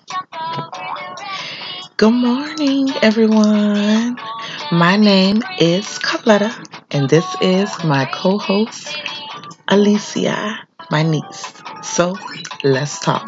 Good morning, everyone. My name is Coletta, and this is my co host, Alicia, my niece. So, let's talk.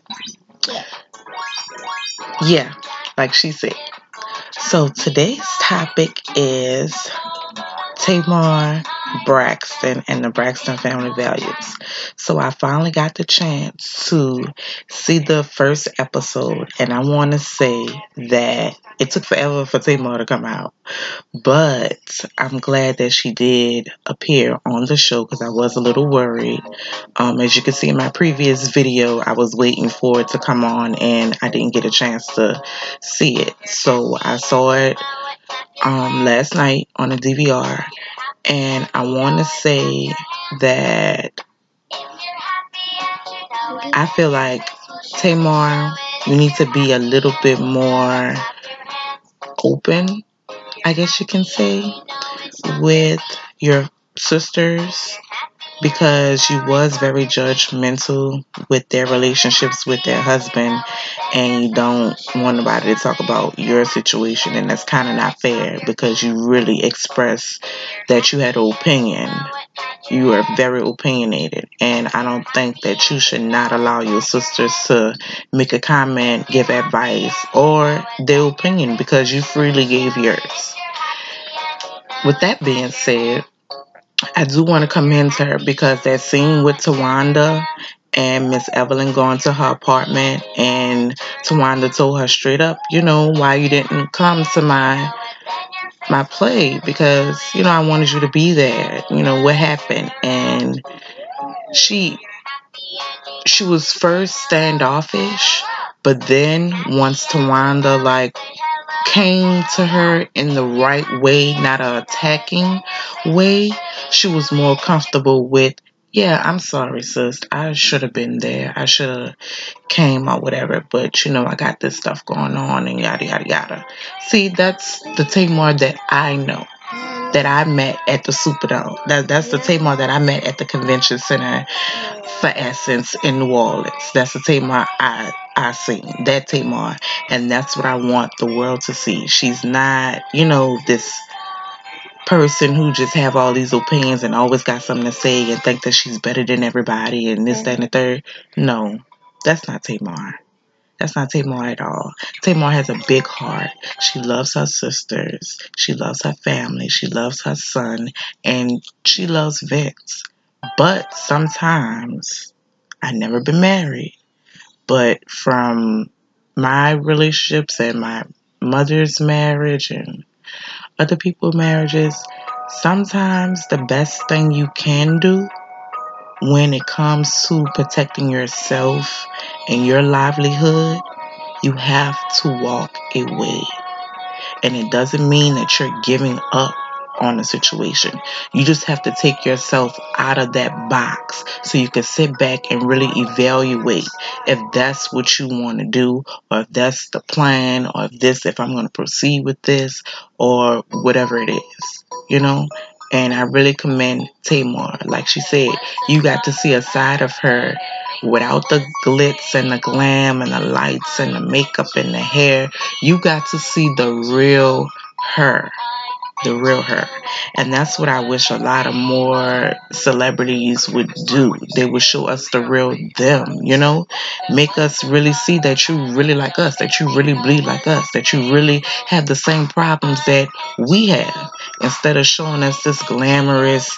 Yeah, like she said. So, today's topic is Tamar, Braxton, and the Braxton family values. So I finally got the chance to see the first episode, and I want to say that it took forever for Tamar to come out, but I'm glad that she did appear on the show because I was a little worried. As you can see in my previous video, I was waiting for it to come on, and I didn't get a chance to see it. So I saw it last night on a DVR, and I want to say that I feel like Tamar, you need to be a little bit more open, I guess you can say, with your sisters because you was very judgmental with their relationships with their husband, and you don't want nobody to talk about your situation, and that's kind of not fair because you really expressed that you had an opinion. You are very opinionated, and I don't think that you should not allow your sisters to make a comment, give advice, or their opinion because you freely gave yours. With that being said, I do want to commend her because that scene with Tawanda and Miss Evelyn going to her apartment, and Tawanda told her straight up, why you didn't come to my play, because I wanted you to be there. What happened? And she she was first standoffish, but then once Tawanda came to her in the right way, not a attacking way, she was more comfortable with, yeah, I'm sorry, sis. I should have been there. I should have came or whatever, but I got this stuff going on and yada yada yada. See, that's the Tamar that I know, that I met at the Superdome. That's the Tamar that I met at the convention center for Essence in New Orleans. That's the Tamar I seen. That Tamar. And that's what I want the world to see. She's not, this person who just have all these opinions and always got something to say and think that she's better than everybody and this, that, and the third. No, that's not Tamar. That's not Tamar at all. Tamar has a big heart. She loves her sisters. She loves her family. She loves her son. And she loves Vince. But sometimes, I never been married, but from my relationships and my mother's marriage and other people's marriages, sometimes the best thing you can do when it comes to protecting yourself and your livelihood, you have to walk away. And it doesn't mean that you're giving up on the situation. You just have to take yourself out of that box so you can sit back and really evaluate if that's what you want to do, or if that's the plan, or if I'm going to proceed with this, or whatever it is, you know? And I really commend Tamar. Like she said, you got to see a side of her without the glitz and the glam and the lights and the makeup and the hair. You got to see the real her. The real her. And that's what I wish a lot of more celebrities would do. They would show us the real them, make us really see that you really like us, that you really bleed like us, that you really have the same problems that we have, instead of showing us this glamorous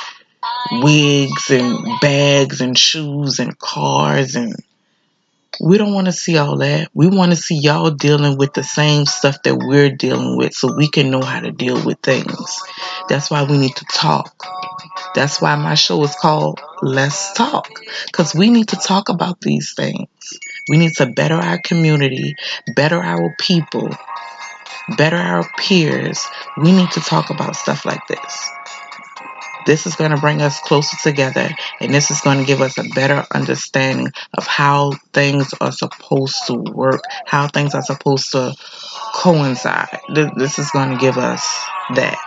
wigs and bags and shoes and cars. And we don't want to see all that. We want to see y'all dealing with the same stuff that we're dealing with so we can know how to deal with things. That's why we need to talk. That's why my show is called Let's Talk, because we need to talk about these things. We need to better our community, better our people, better our peers. We need to talk about stuff like this. This is going to bring us closer together, and this is going to give us a better understanding of how things are supposed to work, how things are supposed to coincide. This is going to give us that.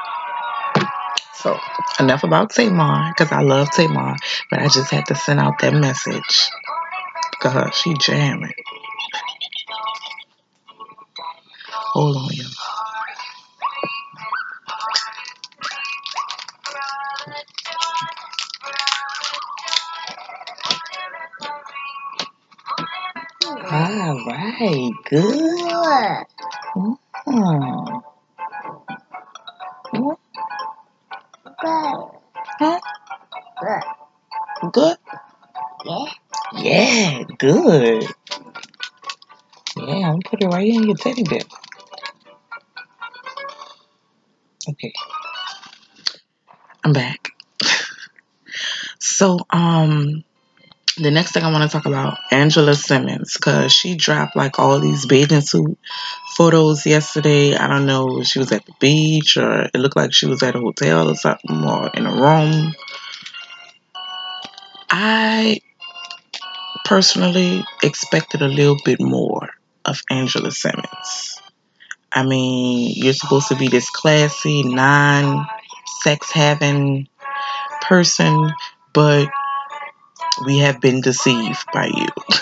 So, enough about Tamar, because I love Tamar, but I just had to send out that message because she jamming. Hold on, you. All right, good. Mm. Huh? Good. Yeah, good. Yeah, I'm put it right in your teddy bear. Okay, I'm back. So, the next thing I want to talk about, Angela Simmons, because she dropped like all these bathing suit photos yesterday. I don't know if she was at the beach or it looked like she was at a hotel or something or in a room. I personally expected a little bit more of Angela Simmons. I mean, you're supposed to be this classy, non sex having person, but we have been deceived by you.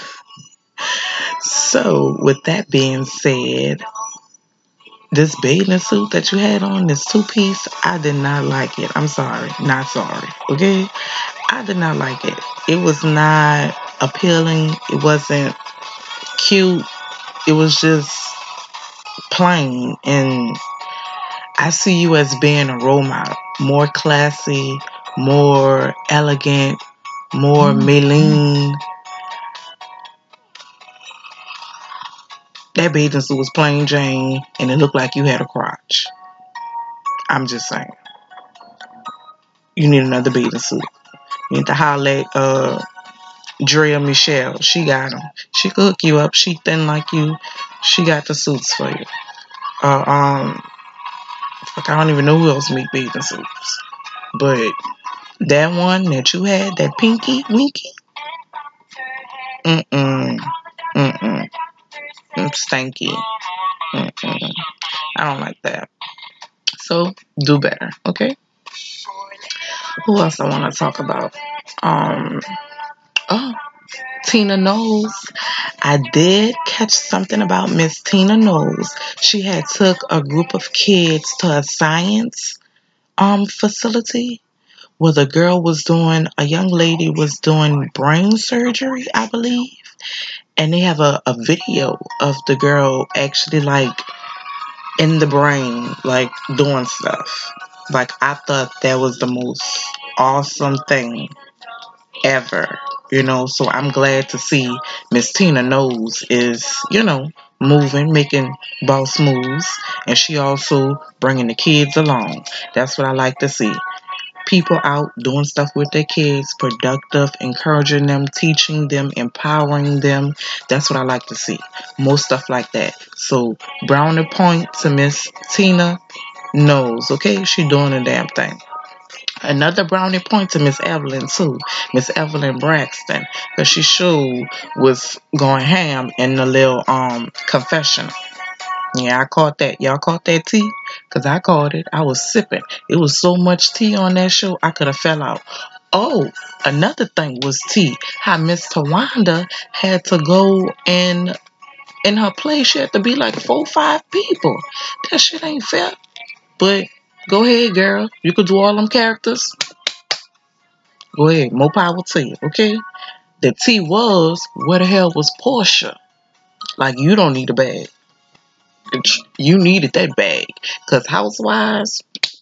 So, with that being said, this bathing suit that you had on, this two piece, I did not like it. I'm sorry. Not sorry. Okay? I did not like it. It was not appealing. It wasn't cute. It was just plain. And I see you as being a role model. More classy, more elegant, more Maylene. That bathing suit was plain Jane and it looked like you had a crotch. I'm just saying. You need another bathing suit. You need to holler at Drea Michelle. She got them. She could hook you up. She thin like you. She got the suits for you. Uh, um, I don't even know who else make bathing suits. But that one that you had, that pinky, Winky, mm-mm, mm-mm, stanky. Mm-mm. I don't like that. So do better, okay? Who else I want to talk about? Um, oh, Tina Knowles. I did catch something about Miss Tina Knowles. She had took a group of kids to a science facility where a young lady was doing brain surgery, I believe. And they have a video of the girl actually like in the brain, like doing stuff. Like I thought that was the most awesome thing ever, so I'm glad to see Miss Tina Knowles is, moving, making boss moves, and she also bringing the kids along. That's what I like to see. People out doing stuff with their kids, productive, encouraging them, teaching them, empowering them. That's what I like to see. More stuff like that. So brownie point to Miss Tina Knowles, okay? She doing a damn thing. Another brownie point to Miss Evelyn too, Miss Evelyn Braxton, because she sure was going ham in the little confession. Yeah, I caught that. Y'all caught that tea? Because I caught it. I was sipping. It was so much tea on that show, I could have fell out. Oh, another thing was tea. How Miss Tawanda had to go in her place. She had to be like 4 or 5 people. That shit ain't fair. But go ahead, girl. You could do all them characters. Go ahead, more power to you, okay? The T was, where the hell was Portia? Like, you don't need a bag. You needed that bag. Because Housewives,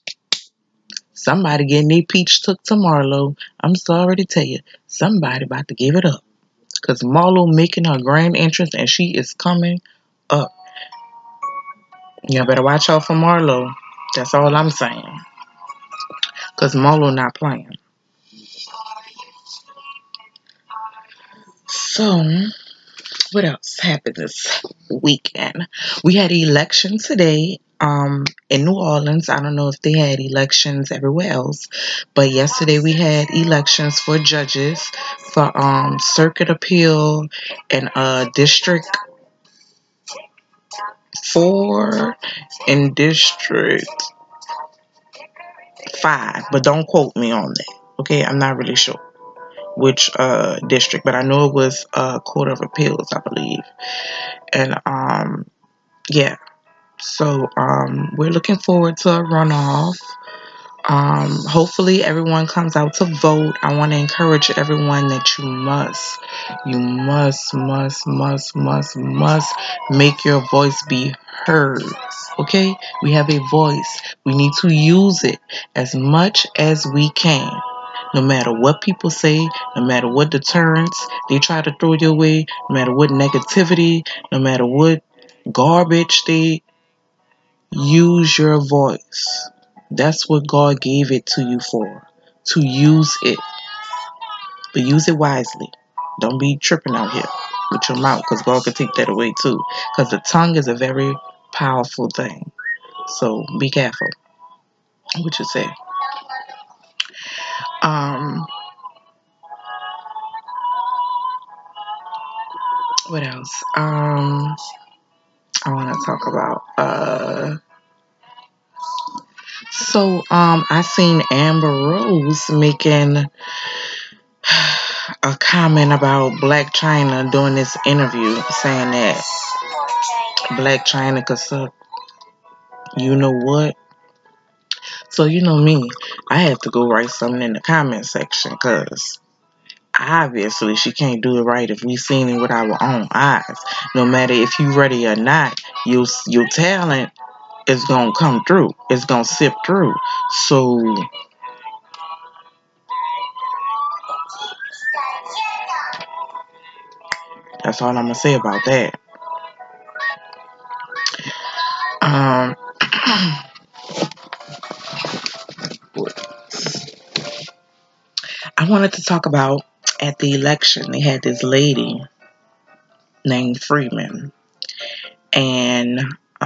somebody getting their peach took to Marlo. I'm sorry to tell you, somebody about to give it up. Because Marlo making her grand entrance and she is coming up. You better watch out for Marlo. That's all I'm saying. Because Marlo not playing. So, what else happened this weekend? We had elections today in New Orleans. I don't know if they had elections everywhere else, but yesterday we had elections for judges for circuit appeal and District 4 and District 5, but don't quote me on that. Okay, I'm not really sure which district, but I know it was Court of Appeals, I believe. And yeah. So we're looking forward to a runoff. Hopefully everyone comes out to vote. I want to encourage everyone that you must make your voice be heard. Okay? We have a voice. We need to use it as much as we can. No matter what people say, no matter what deterrence they try to throw your way, no matter what negativity, no matter what garbage they use your voice. That's what God gave it to you for. To use it. But use it wisely. Don't be tripping out here with your mouth, because God can take that away too. Because the tongue is a very powerful thing. So be careful what you say. Um, what else? I want to talk about. I seen Amber Rose making a comment about Black China during this interview, saying that Black China could suck. You know what? So you know me, I have to go write something in the comment section, because obviously she can't do it right if we seen it with our own eyes. No matter if you ready or not, your talent is gonna come through. It's gonna sip through. So that's all I'm gonna say about that. Um, I wanted to talk about, at the election, they had this lady named Freeman, and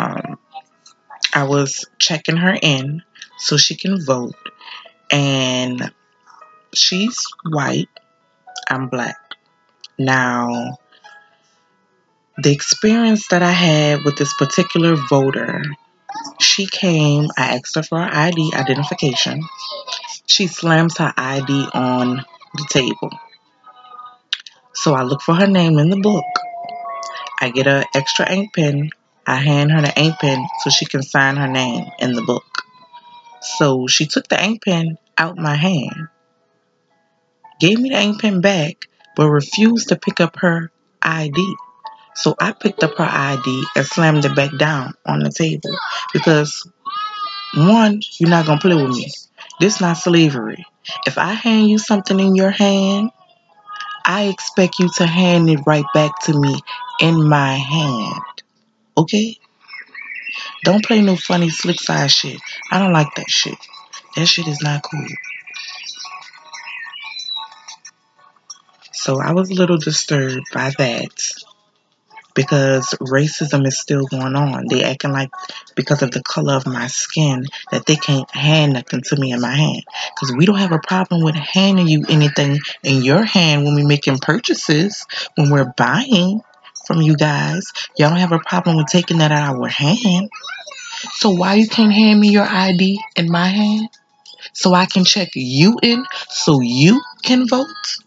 I was checking her in so she can vote, and she's white, I'm black. Now, the experience that I had with this particular voter, she came, I asked her for her ID, identification. She slams her ID on the table. So I look for her name in the book. I get an extra ink pen. I hand her the ink pen so she can sign her name in the book. So she took the ink pen out my hand, gave me the ink pen back, but refused to pick up her ID. So I picked up her ID and slammed it back down on the table. Because, one, you're not going to play with me. This not slavery. If I hand you something in your hand, I expect you to hand it right back to me in my hand. Okay? Don't play no funny slick side shit. I don't like that shit. That shit is not cool. So I was a little disturbed by that, because racism is still going on. They acting like, because of the color of my skin, that they can't hand nothing to me in my hand. Because we don't have a problem with handing you anything in your hand when we're making purchases, when we're buying from you guys. Y'all don't have a problem with taking that out of our hand. So why you can't hand me your ID in my hand? So I can check you in so you can vote?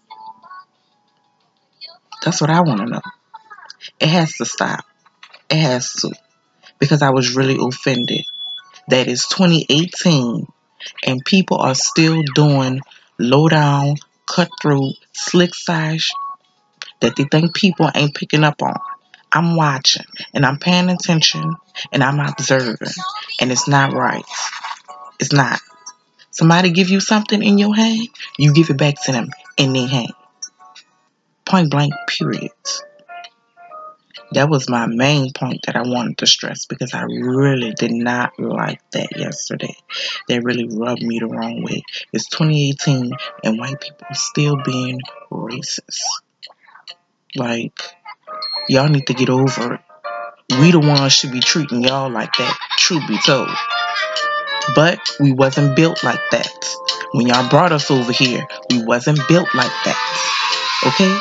That's what I want to know. It has to stop. It has to. Because I was really offended that it's 2018 and people are still doing low down, cutthroat, slick side that they think people ain't picking up on. I'm watching and I'm paying attention and I'm observing, and it's not right. It's not. Somebody give you something in your hand, you give it back to them in their hand. Point blank, period. That was my main point that I wanted to stress, because I really did not like that yesterday. That really rubbed me the wrong way. It's 2018 and white people are still being racist. Like, y'all need to get over it. We the ones should be treating y'all like that, truth be told. But we wasn't built like that. When y'all brought us over here, we wasn't built like that. Okay?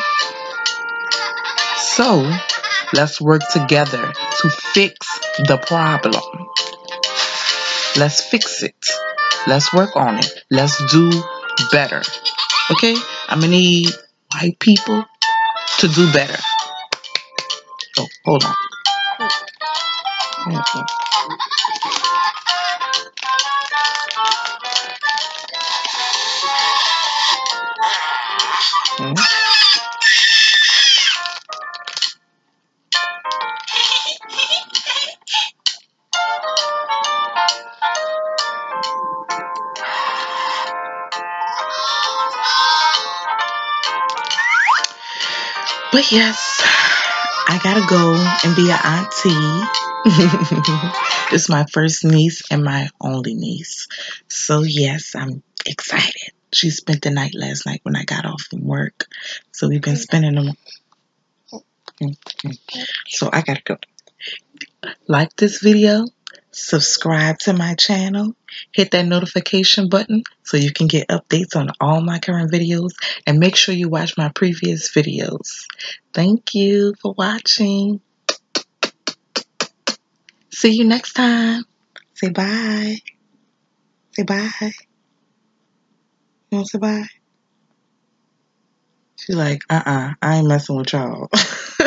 So, let's work together to fix the problem. Let's fix it. Let's work on it. Let's do better. Okay? I'm going to need white people to do better. Oh, hold on. Mm-mm. Mm. But yes, I gotta go and be an auntie. This is my first niece and my only niece. So yes, I'm excited. She spent the night last night when I got off from work. So we've been spending them. So I gotta go. Like this video, subscribe to my channel, hit that notification button so you can get updates on all my current videos, and make sure you watch my previous videos. Thank you for watching. See you next time. Say bye. Say bye. You want to say bye? She's like, I ain't messing with y'all.